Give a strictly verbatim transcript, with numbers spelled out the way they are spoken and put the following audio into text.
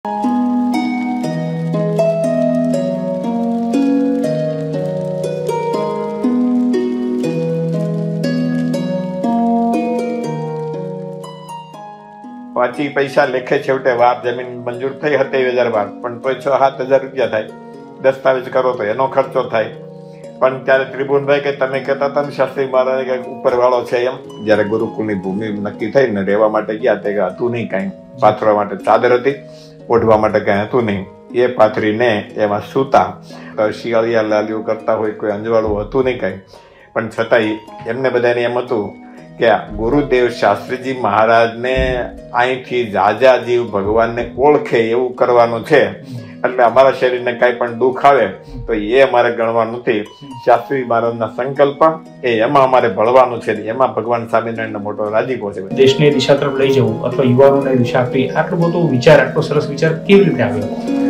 પાછી પૈસા લેખે છેવટે વાર જમીન મંજૂર થઈ સત્યાવીસ હજાર વાર, પણ તો છ સાત હજાર રૂપિયા થાય, દસ્તાવેજ કરો તો એનો ખર્ચો થાય. પણ ત્યારે ત્રિભુવનભાઈ કે તમે કહેતા હતા ને શાસ્ત્રી મહારાજ કે ઉપર વાળો છે એમ, જયારે ગુરુકુળની ભૂમિ નક્કી થઈ ને રહેવા માટે ગયા તે હતું નહીં કાંઈ, પાથરવા માટે ચાદર હતી, ઓઢવા માટે કાંઈ હતું નહીં. એ પાથરીને એમાં સૂતા, શિયાળિયા લાલીઓ કરતા હોય, કોઈ અંજવાળું હતું નહીં કાંઈ. પણ છતાંય એમને બધાને એમ હતું કે ગુરુદેવ શાસ્ત્રીજી મહારાજને અહીંથી જાજા જીવ ભગવાનને ઓળખે એવું કરવાનું છે, એટલે અમારા શરીરને કાંઈ પણ દુઃખ આવે તો એ અમારે ગણવાનું નથી. શાસ્ત્રી મહારાજના સંકલ્પ એ એમાં અમારે ભળવાનું છે, એમાં ભગવાન સ્વામિનારાયણનો મોટો રાજીપો છે. દેશને દિશા તરફ લઈ જવું અથવા યુવાનોને દિશા આપવી, આટલો બધો વિચાર, આટલો સરસ વિચાર કેવી રીતે આવ્યો?